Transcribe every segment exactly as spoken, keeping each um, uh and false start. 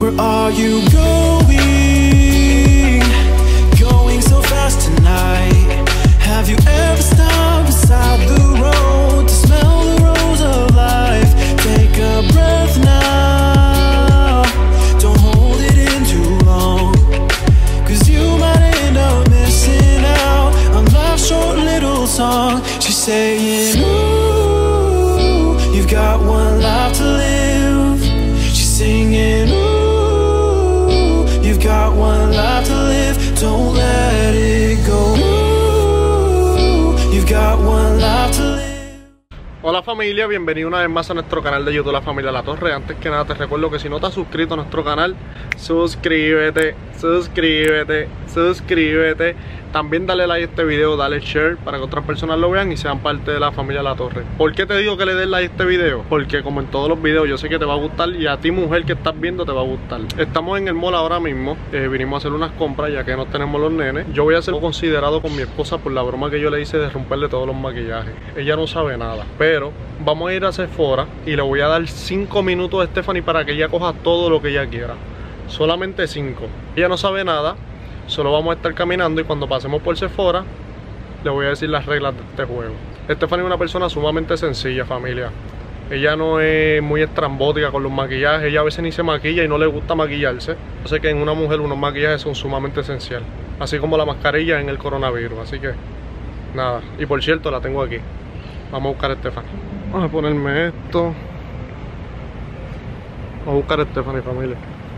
Where are you going? Going so fast tonight. Have you ever stopped beside the road to smell the rose of life? Take a breath now. Don't hold it in too long, 'cause you might end up missing out on life's short little song. She's saying, ooh, you've got one life to live. She's singing, ooh, you've got one life to live. Don't let it go. Ooh, you've got one life to live. Hola familia, bienvenido una vez más a nuestro canal de YouTube La Familia La Torre. Antes que nada te recuerdo que si no te has suscrito a nuestro canal, suscríbete, suscríbete, suscríbete. También dale like a este video, dale share para que otras personas lo vean y sean parte de la familia La Torre. ¿Por qué te digo que le des like a este video? Porque como en todos los videos yo sé que te va a gustar y a ti mujer que estás viendo te va a gustar. Estamos en el mall ahora mismo, eh, vinimos a hacer unas compras ya que no tenemos los nenes. Yo voy a ser considerado con mi esposa por la broma que yo le hice de romperle todos los maquillajes. Ella no sabe nada, pero vamos a ir a Sephora y le voy a dar cinco minutos a Stephanie para que ella coja todo lo que ella quiera. Solamente cinco. Ella no sabe nada. Solo vamos a estar caminando y cuando pasemos por Sephora le voy a decir las reglas de este juego. Stephanie es una persona sumamente sencilla, familia. Ella no es muy estrambótica con los maquillajes. Ella a veces ni se maquilla y no le gusta maquillarse. Yo sé que en una mujer unos maquillajes son sumamente esenciales, así como la mascarilla en el coronavirus. Así que nada, y por cierto la tengo aquí. Vamos a buscar a Stephanie. Vamos a ponerme esto. Vamos a buscar a Stephanie, familia.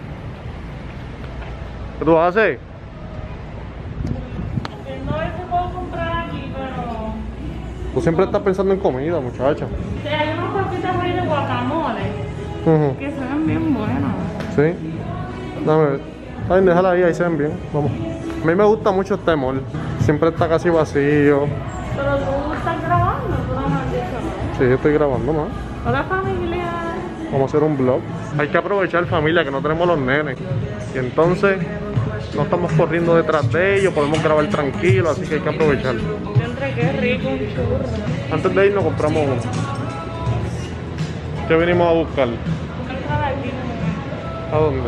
¿Qué tú vas a hacer? Tú siempre estás pensando en comida, muchacha. Sí, hay unas papitas ahí de guacamole uh-huh. que se ven bien buenas. Sí. Dame ver. Ay, déjala ahí, ahí se ven bien. Vamos. A mí me gusta mucho este mall. Siempre está casi vacío. Pero tú estás grabando, tú no me has dicho nada. Sí, yo estoy grabando más. Hola familia. Vamos a hacer un vlog. Hay que aprovechar, familia, que no tenemos los nenes. Y entonces no estamos corriendo detrás de ellos, podemos grabar tranquilo, así que hay que aprovechar. Entre qué rico un churro. Antes de irnos compramos uno. ¿Qué venimos a buscar? ¿A dónde?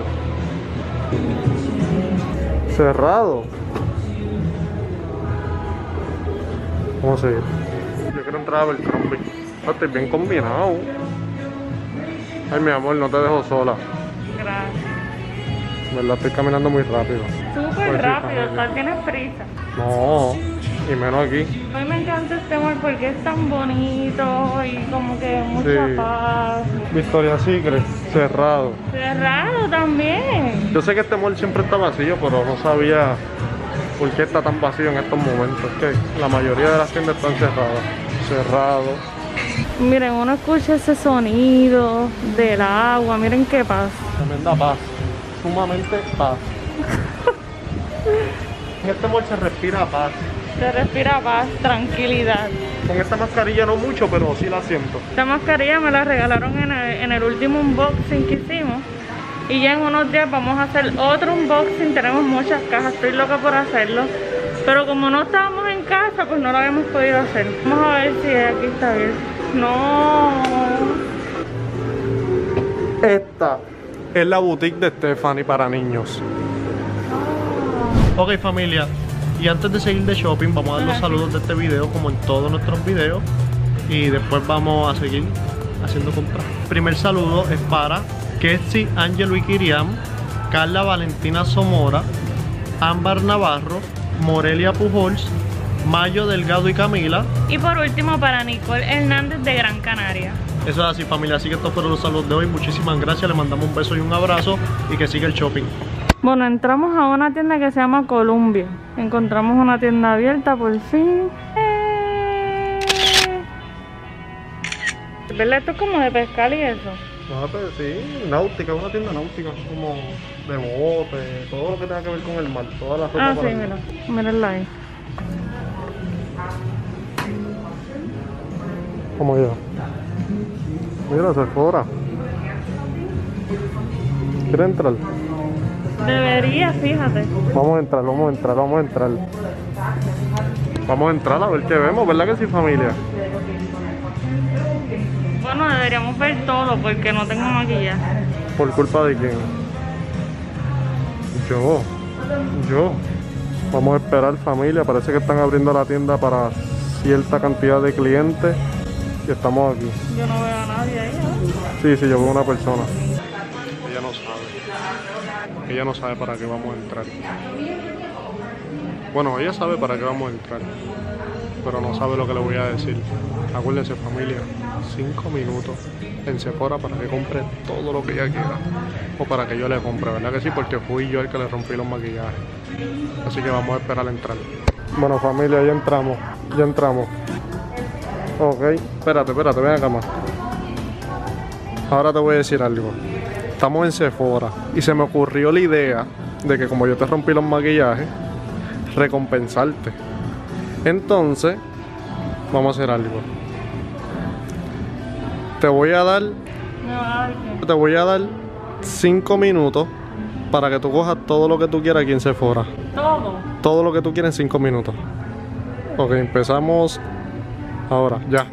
Cerrado. Vamos a seguir. Yo quiero entrar a ver Trumpy. Estoy bien combinado. Ay, mi amor, no te dejo sola. Gracias. ¿Verdad? Estoy caminando muy rápido. Súper Pues rápido, sí, tal tienes prisa. No, y menos aquí. A mí me encanta este mall porque es tan bonito y como que mucha Sí. paz. Victoria's Secret, cerrado. Cerrado también. Yo sé que este mall siempre está vacío, pero no sabía por qué está tan vacío en estos momentos. Es que la mayoría de las tiendas están cerradas. Cerrado. Miren, uno escucha ese sonido del agua, miren qué paz. Tremenda paz. Sumamente paz. En este mall se respira paz. Se respira paz, tranquilidad. Con esta mascarilla no mucho, pero sí la siento. Esta mascarilla me la regalaron en el, en el último unboxing que hicimos. Y ya en unos días vamos a hacer otro unboxing. Tenemos muchas cajas, estoy loca por hacerlo. Pero como no estábamos en casa, pues no lo habíamos podido hacer. Vamos a ver si aquí está bien. No. Esta es la boutique de Stephanie para niños. Ok, familia, y antes de seguir de shopping vamos a dar los saludos de este video como en todos nuestros videos y después vamos a seguir haciendo compras. El primer saludo es para Ketsi Ángelo y Kiriam, Carla Valentina Somora, Ámbar Navarro, Morelia Pujols, Mayo Delgado y Camila. Y por último para Nicole Hernández de Gran Canaria. Eso es así, familia, así que estos fueron los saludos de hoy. Muchísimas gracias, le mandamos un beso y un abrazo y que siga el shopping. Bueno, entramos a una tienda que se llama Columbia. Encontramos una tienda abierta por fin. ¡Eh! ¿Verdad? Esto es como de pescar y eso. No, pero sí, náutica, una tienda náutica, como de bote, todo lo que tenga que ver con el mar, toda la ropa. Ah, para sí, el mira, mar. mírenla ahí. Como ya. Mira, Sephora. ¿Quieres entrar? Debería, fíjate. Vamos a entrar, vamos a entrar, vamos a entrar. Vamos a entrar a ver qué vemos, ¿verdad que sí, familia? Bueno, deberíamos ver todo porque no tengo maquillaje. ¿Por culpa de quién? Yo, yo. Vamos a esperar, familia. Parece que están abriendo la tienda para cierta cantidad de clientes. Y estamos aquí. Yo no veo a nadie ahí, ¿no? Sí, sí, yo veo una persona. Ella no sabe. Ella no sabe para qué vamos a entrar. Bueno, ella sabe para qué vamos a entrar, pero no sabe lo que le voy a decir. Acuérdense, familia, cinco minutos en Sephora para que compre todo lo que ella quiera. O para que yo le compre, ¿verdad que sí? Porque fui yo el que le rompí los maquillajes. Así que vamos a esperar a entrar. Bueno, familia, ya entramos. Ya entramos. Ok, espérate, espérate, ven acá más. Ahora te voy a decir algo. Estamos en Sephora y se me ocurrió la idea de que como yo te rompí los maquillajes, recompensarte. Entonces, vamos a hacer algo. Te voy a dar, ¿Me van a dar qué? te voy a dar cinco minutos para que tú cojas todo lo que tú quieras aquí en Sephora. Todo. Todo lo que tú quieras en cinco minutos. Ok, empezamos ahora, ya.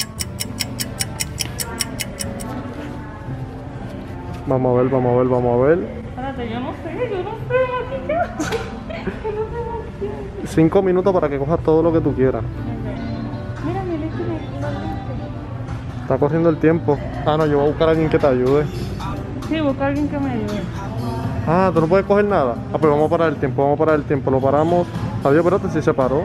Vamos a ver, vamos a ver, vamos a ver. Espérate, yo no sé, yo no sé maquillaje. Yo no sé maquillaje. Cinco minutos para que cojas todo lo que tú quieras. Mira, mi leche me la leche. Está corriendo el tiempo. Ah, no, yo voy a buscar a alguien que te ayude. Sí, busca a alguien que me ayude. Ah, ¿tú no puedes coger nada? Ah, pues vamos a parar el tiempo, vamos a parar el tiempo. Lo paramos. Adiós, espérate, si se paró.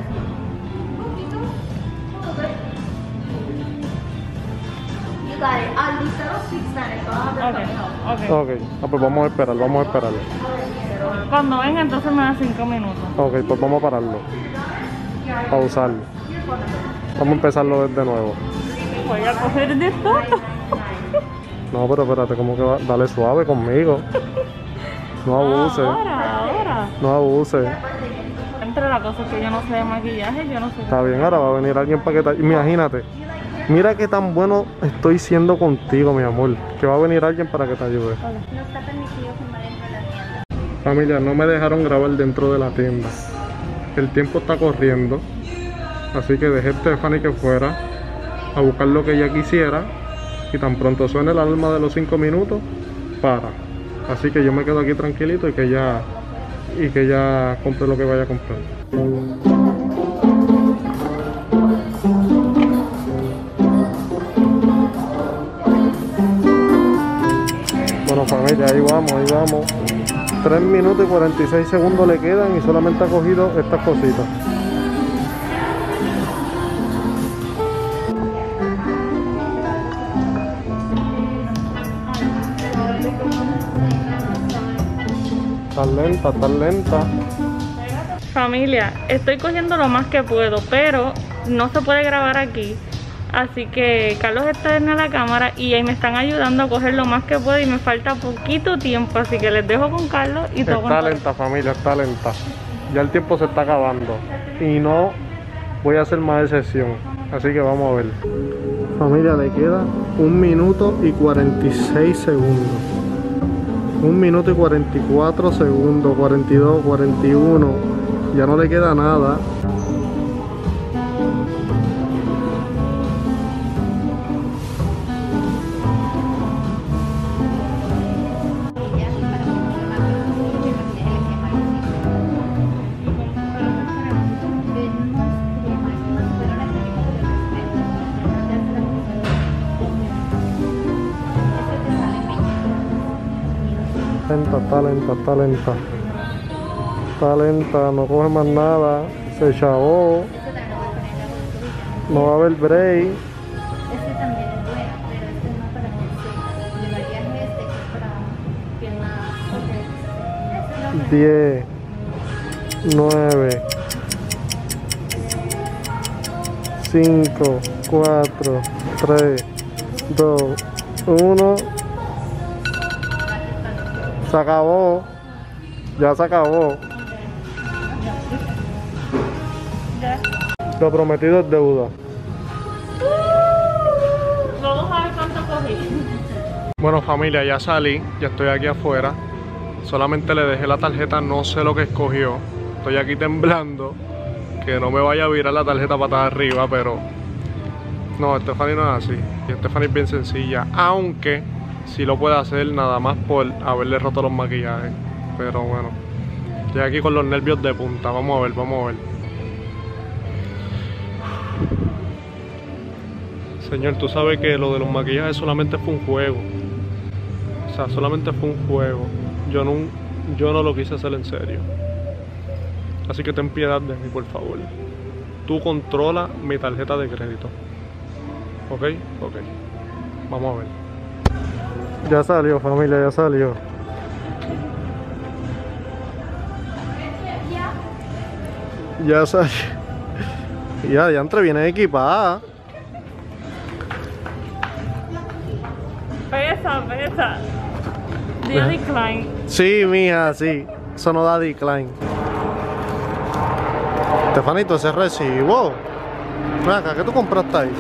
You got it. I'll leave the six minutes. I'll have the Ok, phone. ok. Ok, ah, pues vamos a esperar, vamos a esperar. Cuando venga, entonces me da cinco minutos. Ok, pues vamos a pararlo. Pausarlo. Vamos a empezarlo desde nuevo. Voy a coger de todo. No, pero espérate, ¿cómo que va? Dale suave conmigo. No abuse, Ahora, ahora. no abuse. Entre la cosa es que yo no sé de maquillaje, yo no sé. Está bien, ahora va a venir alguien para que te... Imagínate. Mira qué tan bueno estoy siendo contigo, mi amor. Que va a venir alguien para que te ayude. No está permitido fumar dentro de la tienda. Familia, no me dejaron grabar dentro de la tienda. El tiempo está corriendo. Así que dejé a Stephanie que fuera a buscar lo que ella quisiera. Y tan pronto suene la alarma de los cinco minutos, para. Así que yo me quedo aquí tranquilito y que ella, y que ella compre lo que vaya a comprar. Bueno, familia, ahí vamos, ahí vamos. tres minutos y cuarenta y seis segundos le quedan y solamente ha cogido estas cositas. Estás lenta, estás lenta. Familia, estoy cogiendo lo más que puedo, pero no se puede grabar aquí. Así que Carlos está en la cámara y ahí me están ayudando a coger lo más que puedo y me falta poquito tiempo, así que les dejo con Carlos y todo con Está todo. lenta, familia, está lenta. Ya el tiempo se está acabando y no voy a hacer más excepción. Así que vamos a ver. Familia, le queda un minuto y cuarenta y seis segundos. Un minuto y cuarenta y cuatro segundos, cuarenta y dos, cuarenta y uno. Ya no le queda nada. Lenta, está lenta, está lenta. Está lenta, no coge más nada. Se chavó. No va a haber break. Este también es bueno, pero este no para mí. Llevarías este que es para piernas. diez, nueve, cinco, cuatro, tres, dos, uno. Se acabó. Ya se acabó. Ya. Lo prometido es deuda. Vamos a ver cuánto cogí. Bueno, familia, ya salí. Ya estoy aquí afuera. Solamente le dejé la tarjeta, no sé lo que escogió. Estoy aquí temblando. Que no me vaya a virar la tarjeta patada arriba, pero... No, Stephanie no es así. Y Stephanie es bien sencilla. Aunque sí lo puede hacer nada más por haberle roto los maquillajes. pero bueno. Estoy aquí con los nervios de punta. Vamos a ver, vamos a ver. Señor, tú sabes que lo de los maquillajes solamente fue un juego. O sea, solamente fue un juego. Yo no, yo no lo quise hacer en serio. Así que ten piedad de mí, por favor. Tú controla mi tarjeta de crédito. ¿Ok? Ok. Vamos a ver. Ya salió, familia, ya salió. Ya salió. Ya, ya entre viene equipada. Pesa, pesa. Dio decline. Sí, mija, sí. Eso no da decline. Estefanito, ese recibo. Ven acá, ¿qué tú compraste ahí?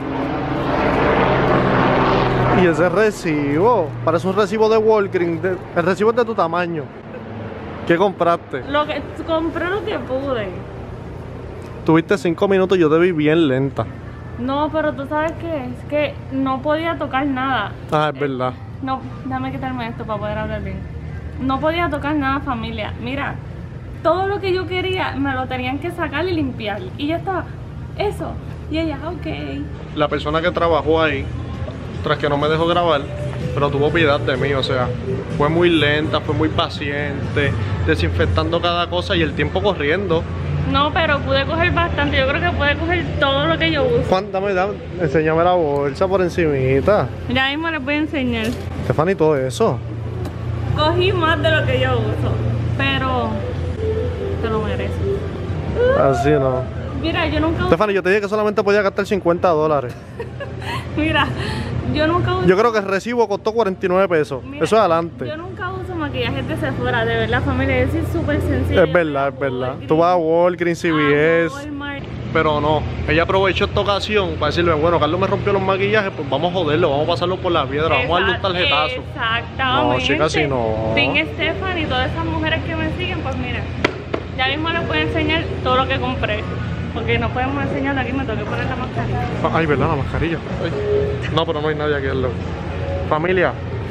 Y ese recibo, parece un recibo de Walgreens. de- El recibo es de tu tamaño. ¿Qué compraste? Lo que compré lo que pude. Tuviste cinco minutos y yo te vi bien lenta. No, pero tú sabes qué es que no podía tocar nada. Ah, es verdad. No, déjame quitarme esto para poder hablar bien. No podía tocar nada, familia. Mira, todo lo que yo quería me lo tenían que sacar y limpiar. Y ya estaba, eso. Y ella, ok. La persona que trabajó ahí, tras que no me dejó grabar, pero tuvo piedad de mí, o sea, fue muy lenta, fue muy paciente, desinfectando cada cosa y el tiempo corriendo. No, pero pude coger bastante. Yo creo que pude coger todo lo que yo uso. Juan, dame, dame, enséñame la bolsa por encimita. Ya mismo les voy a enseñar. Stephanie, todo eso. Cogí más de lo que yo uso, pero te lo mereces. Así no. Mira, yo nunca uso, Stephanie, yo te dije que solamente podía gastar cincuenta dólares. mira, yo nunca uso, Yo creo que el recibo costó cuarenta y nueve pesos. mira, Eso es adelante. Yo nunca uso maquillajes de Sephora, de verdad, familia. Yo soy súper sencilla. Es verdad, es verdad. Tú vas a Walgreens, C V S. Walmart. Pero no, ella aprovechó esta ocasión para decirle, bueno, Carlos me rompió los maquillajes, pues vamos a joderlo, vamos a pasarlo por la piedra, vamos a darle un tarjetazo. Exactamente. No, chica, si no. Team Stephanie y todas esas mujeres que me siguen, pues mira, ya mismo les voy a enseñar todo lo que compré. Porque no podemos enseñar aquí, me tengo que poner la mascarilla. Ay, ¿verdad? La mascarilla. Ay. No, pero no hay nadie aquí al lado. Familia,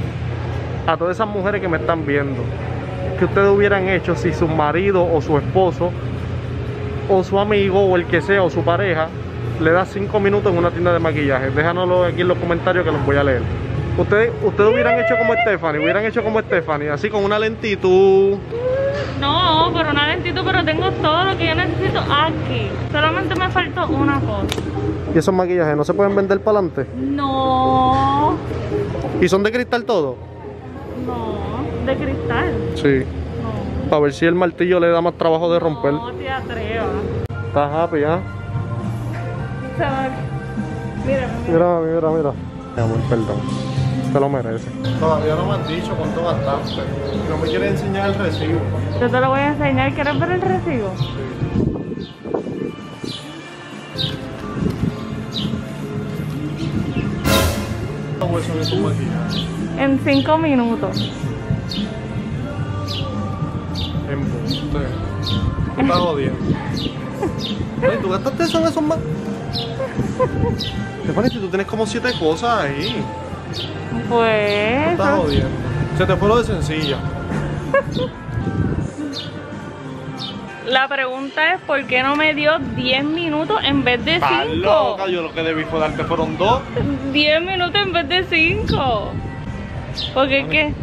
a todas esas mujeres que me están viendo, ¿qué ustedes hubieran hecho si su marido o su esposo o su amigo o el que sea o su pareja le da cinco minutos en una tienda de maquillaje? Déjanoslo aquí en los comentarios que los voy a leer. Ustedes, ustedes hubieran hecho como Stephanie, hubieran hecho como Stephanie, así con una lentitud. No, pero una lentitud, pero tengo todo lo que yo necesito aquí. Solamente me faltó una cosa. ¿Y esos maquillajes no se pueden vender para adelante? No, ¿Y son de cristal todo? no, de cristal. Sí. No. Para ver si el martillo le da más trabajo de romper. No te atrevas. Estás happy, ¿ah? Se va- Mira, Mira, mira. mira, mira. Mi amor, perdón. Te lo merece. Todavía no me has dicho cuánto gastaste. No me quieres enseñar el recibo. Yo te lo voy a enseñar. ¿Quieres ver el recibo? ¿Cómo eso de tu maquillaje? En cinco minutos. Embuste. Me estás jodiendo. Oye, ¿tú gastaste eso en esos más? Stephanie, si tú tienes como siete cosas ahí. Pues... Me estás jodiendo. Se te fue lo de sencilla. La pregunta es ¿por qué no me dio diez minutos en vez de Estás cinco? loca, yo lo que debí fue darte fueron dos. diez minutos en vez de cinco. Porque es que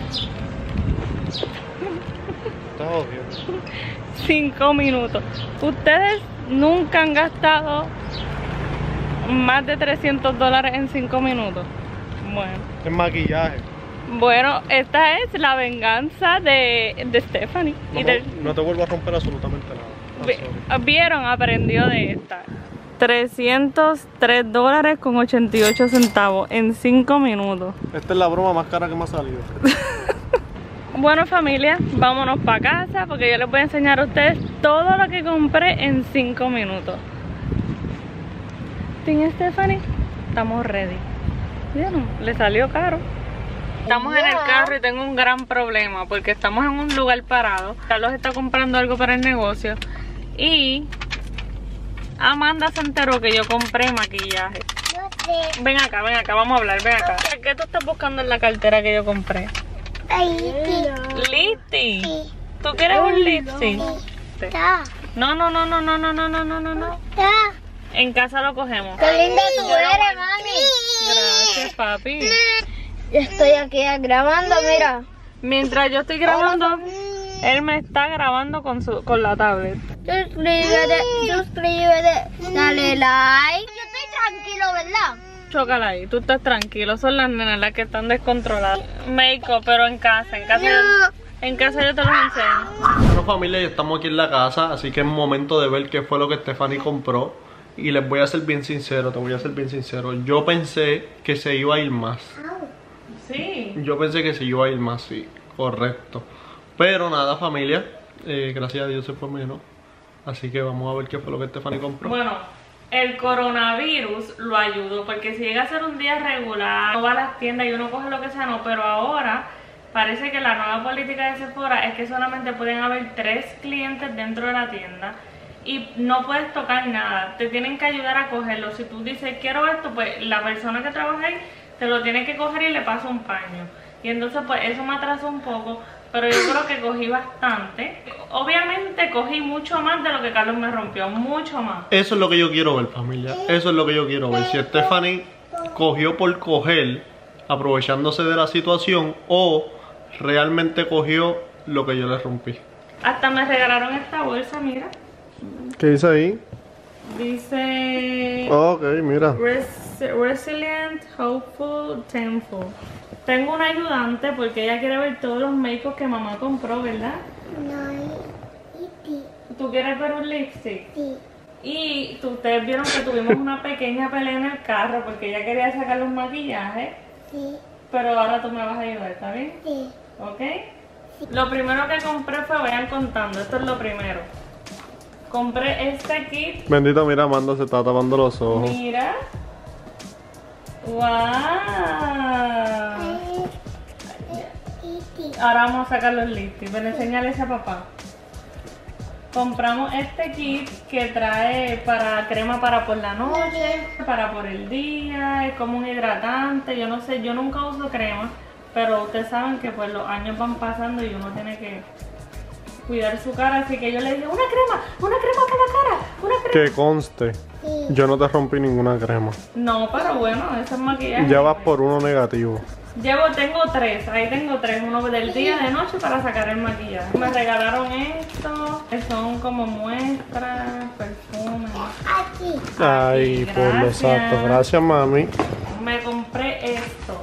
Estás jodiendo. cinco minutos. Ustedes nunca han gastado más de trescientos dólares en cinco minutos. Bueno. En maquillaje. Bueno, esta es la venganza de, de Stephanie. No, Y de- no te vuelvo a romper absolutamente nada. I'm vi- sorry. ¿Vieron? Aprendió de esta. trescientos tres dólares con ochenta y ocho centavos en cinco minutos. Esta es la broma más cara que me ha salido. Bueno, familia, vámonos para casa porque yo les voy a enseñar a ustedes todo lo que compré en cinco minutos. Team Stephanie, estamos ready. ¿Vieron? Le salió caro. Estamos en el carro y tengo un gran problema porque estamos en un lugar parado. Carlos está comprando algo para el negocio y Amanda se enteró que yo compré maquillaje. No sé. Ven acá, ven acá, vamos a hablar, ven acá. ¿Qué tú estás buscando en la cartera que yo compré? Lipstick. ¿Tú quieres un lipstick? No, no, no, no, no, no, no, no, no, no, no. En casa lo cogemos. Qué linda tú eres, mami. Gracias, papi. Yo estoy aquí grabando, mira. Mientras yo estoy grabando, él me está grabando con su con la tablet. Suscríbete, suscríbete, dale like. Yo estoy tranquilo, ¿verdad? Chócala ahí, tú estás tranquilo, son las nenas las que están descontroladas. Make-up, pero en casa, en casa, yo, en casa yo te los enseño. Bueno, familia, ya estamos aquí en la casa, así que es momento de ver qué fue lo que Stephanie compró. Y les voy a ser bien sincero, te voy a ser bien sincero. Yo pensé que se iba a ir más. Sí. Yo pensé que se iba a ir más, sí, correcto. Pero nada, familia, eh, gracias a Dios se fue menos. Así que vamos a ver qué fue lo que Stephanie compró. Bueno, el coronavirus lo ayudó, porque si llega a ser un día regular, no va a las tiendas y uno coge lo que sea, no, pero ahora parece que la nueva política de Sephora es que solamente pueden haber tres clientes dentro de la tienda y no puedes tocar nada, te tienen que ayudar a cogerlo. Si tú dices quiero esto, pues la persona que trabaja ahí te lo tiene que coger y le pasa un paño. Y entonces pues eso me atrasó un poco, pero yo creo que cogí bastante. Obviamente cogí mucho más de lo que Carlos me rompió, mucho más. Eso es lo que yo quiero ver, familia. Eso es lo que yo quiero ver. Si Stephanie cogió por coger, aprovechándose de la situación, o realmente cogió lo que yo le rompí. Hasta me regalaron esta bolsa, mira. ¿Qué dice ahí? Dice... Ok, mira. Res Resilient, Hopeful, Thankful. Tengo una ayudante porque ella quiere ver todos los make-up que mamá compró, ¿verdad? ¿Tú quieres ver un lipstick? Sí. Y tú, ustedes vieron que tuvimos una pequeña pelea en el carro porque ella quería sacar los maquillajes. Sí. Pero ahora tú me vas a ayudar, ¿está bien? Sí. ¿Ok? Lo primero que compré fue, vayan contando, esto es lo primero. Compré este kit. Bendito, mira, Amanda se está tapando los ojos. Mira. ¡Wow! Ahora vamos a sacar los lipsticks. Ven, enseñales a papá. Compramos este kit que trae para crema para por la noche, para por el día, es como un hidratante. Yo no sé, yo nunca uso crema, pero ustedes saben que pues los años van pasando y uno tiene que cuidar su cara, así que yo le dije, una crema, una crema para la cara, una crema. Que conste, yo no te rompí ninguna crema. No, pero bueno, eso es maquillaje. Ya vas por uno negativo. Llevo, tengo tres, ahí tengo tres, uno del día, de noche para sacar el maquillaje. Me regalaron esto, que son como muestras, perfumes. Aquí. Ay, por lo Gracias. exacto, gracias mami. Me compré esto.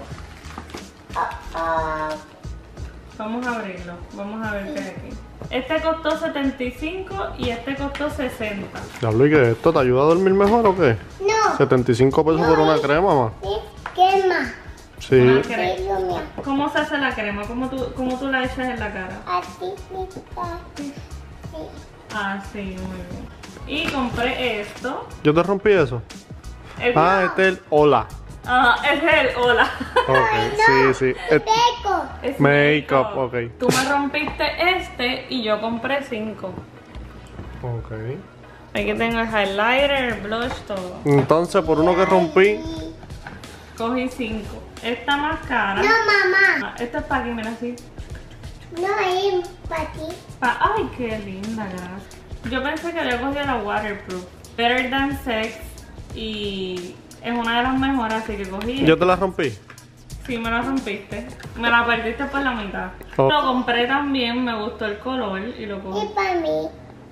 Ah, Vamos a abrirlo, vamos a ver qué hay aquí. Este costó setenta y cinco y este costó sesenta. Diablo, ¿y qué? ¿Esto te ayuda a dormir mejor o qué? no. setenta y cinco pesos por una crema, mamá. Sí. ¿Qué más? Sí. Una crema. Sí, lo mío. ¿Cómo se hace la crema? ¿Cómo tú, cómo tú la echas en la cara? Así está. Sí. Ah, sí, muy bien. Y compré esto. ¿Yo te rompí eso? El- Ah, este es el hola. Ajá, es el hola. Ok, sí, sí. Eh, Teco. Es Make-up, ok. Tú me rompiste este y yo compré cinco. Ok. Aquí tengo el highlighter, el blush, todo. Entonces, por uno que rompí, Cogí cinco. Esta más cara. No, mamá. Ah, esta es para aquí, mira así. No hay para ti. Pa- Ay, qué linda, gracias. Yo pensé que había cogido la waterproof. Better Than Sex. Y es una de las mejores, así que cogí. yo te la rompí. Sí, me la rompiste. Me la perdiste por la mitad. Oh. Lo compré también, me gustó el color y lo Y cogí. para mí.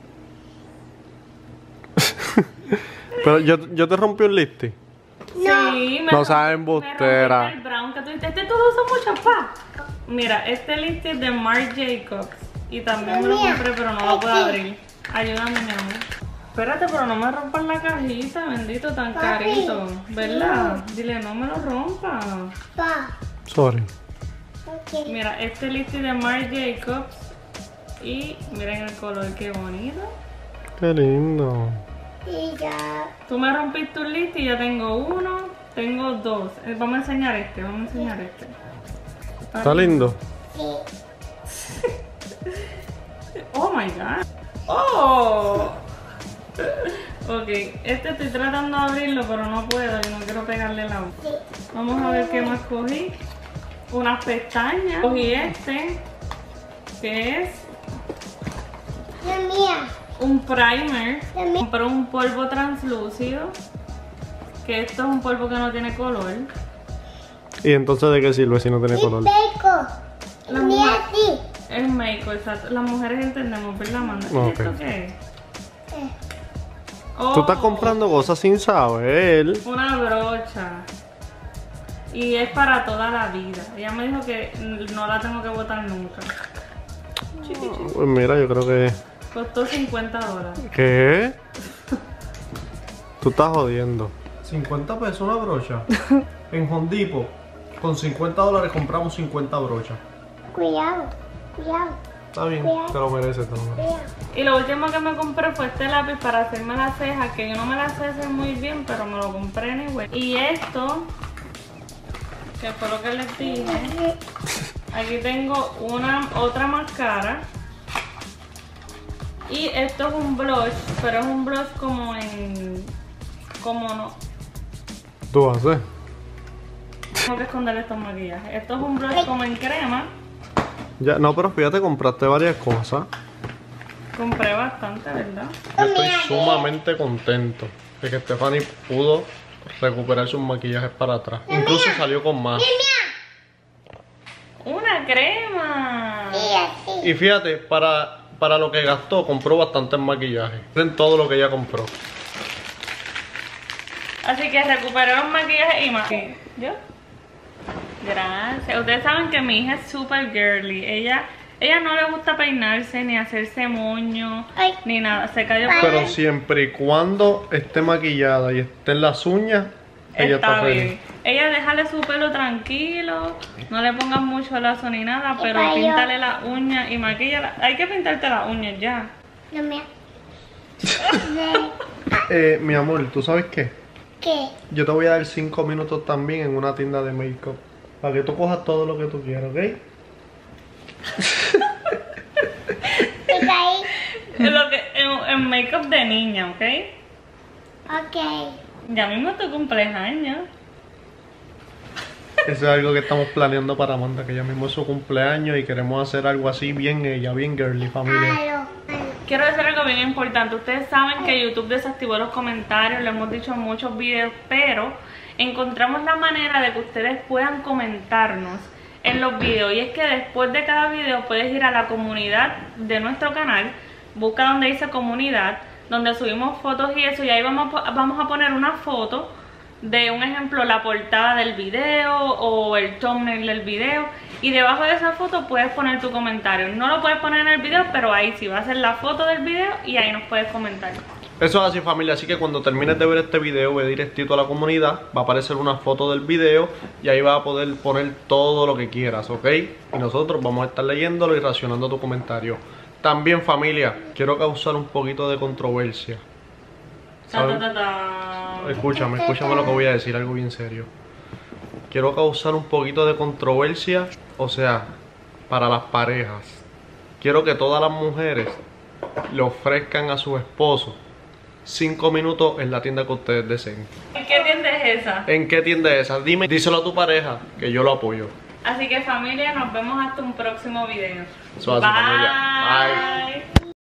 Pero yo, yo te rompí un lipstick. Sí, me No rom- sabe me embustera. rompiste el brown que tú dijiste. Este todo usa mucho, pa. Mira, este lipstick es de Marc Jacobs. Y también me lo Mira, compré, pero no lo puedo aquí. abrir. Ayúdame, mi amor. Espérate, pero no me rompas la cajita, bendito, tan Papi. carito. ¿Verdad? Dile, no me lo rompa. Pa. Sorry. Ok. Mira, este lipstick de Marc Jacobs. Y miren el color, qué bonito. Qué lindo. Y ya. Tú me rompiste un list y yo tengo uno, tengo dos. Eh, Vamos a enseñar este, vamos a enseñar este. Está lindo. Sí. Oh my god. Oh. Ok, este estoy tratando de abrirlo, pero no puedo y no quiero pegarle la voz. Sí. Vamos a ver qué más cogí. unas pestañas. Cogí este, que es La mía. un primer. La mía. Compré un polvo translúcido, que esto es un polvo que no tiene color. ¿Y entonces de qué sirve si no tiene Y color? peco. La La mía mujer- sí. Es make, exacto. Las mujeres entendemos, ¿verdad, Amanda? ¿Y Ok. esto qué es? Eh, Oh, Tú estás comprando cosas sin saber. una brocha. Y es para toda la vida. Ella me dijo que no la tengo que botar nunca. Pues mira, yo creo que... Costó cincuenta dólares. ¿Qué? Tú estás jodiendo. cincuenta pesos una brocha. En Home Depot, con cincuenta dólares compramos cincuenta brochas. Cuidado. Cuidado. Está bien, te lo mereces, te lo mereces. Cuidado. Y lo último que me compré fue este lápiz para hacerme las cejas, que yo no me las sé hacer muy bien, pero me lo compré anyway. Y esto, que fue lo que les dije. Aquí tengo una otra máscara. Y esto es un blush, pero es un blush como en... como no... Tú haces. Tengo que esconder estos maquillajes. Esto es un blush como en crema. Ya, no, pero fíjate, compraste varias cosas. Compré bastante, ¿verdad? Yo estoy sumamente contento de que Stephanie pudo recuperar sus maquillajes para atrás. Incluso salió con más. ¡Una crema! Y así. Y fíjate, para, para lo que gastó, compró bastantes maquillajes. En todo lo que ella compró. Así que recuperé los maquillajes y más. ¿Yo? Gracias. Ustedes saben que mi hija es super girly. Ella, ella no le gusta peinarse, ni hacerse moño, Ay. ni nada. Se cayó Pero siempre y cuando esté maquillada y esté en las uñas, ella está, Está feliz. bien. Ella déjale su pelo tranquilo, no le pongas mucho lazo ni nada, pero cayó. píntale las uñas y maquíllala. Hay que pintarte las uñas ya. La mía. Eh, mi amor, ¿tú sabes qué? ¿Qué? Yo te voy a dar cinco minutos también en una tienda de make-up. Para que tú cojas todo lo que tú quieras, ¿ok? ¿Te caí? Es lo que, en, en make-up de niña, ¿ok? Ok. Ya mismo tu cumpleaños. Eso es algo que estamos planeando para Amanda, que ya mismo es su cumpleaños y queremos hacer algo así bien ella, bien girly, familia. Aló. Quiero decir algo bien importante. Ustedes saben que YouTube desactivó los comentarios, lo hemos dicho en muchos videos, pero encontramos la manera de que ustedes puedan comentarnos en los videos. Y es que después de cada video puedes ir a la comunidad de nuestro canal, busca donde dice comunidad, donde subimos fotos y eso, y ahí vamos a, vamos a poner una foto de un ejemplo, la portada del video o el thumbnail del video, y debajo de esa foto puedes poner tu comentario. No lo puedes poner en el video, pero ahí sí va a ser la foto del video y ahí nos puedes comentar. Eso es así, familia, así que cuando termines de ver este video, ve directito a la comunidad, va a aparecer una foto del video y ahí vas a poder poner todo lo que quieras, ¿ok? Y nosotros vamos a estar leyéndolo y reaccionando a tu comentario. También, familia, quiero causar un poquito de controversia. Ta, ta, ta, ta. Escúchame, escúchame lo que voy a decir, algo bien serio. Quiero causar un poquito de controversia, o sea, para las parejas. Quiero que todas las mujeres le ofrezcan a su esposo cinco minutos en la tienda que ustedes deseen. ¿En qué tienda es esa? ¿En qué tienda es esa? Dime, díselo a tu pareja, que yo lo apoyo. Así que familia, nos vemos hasta un próximo video. Eso hace, familia. Bye.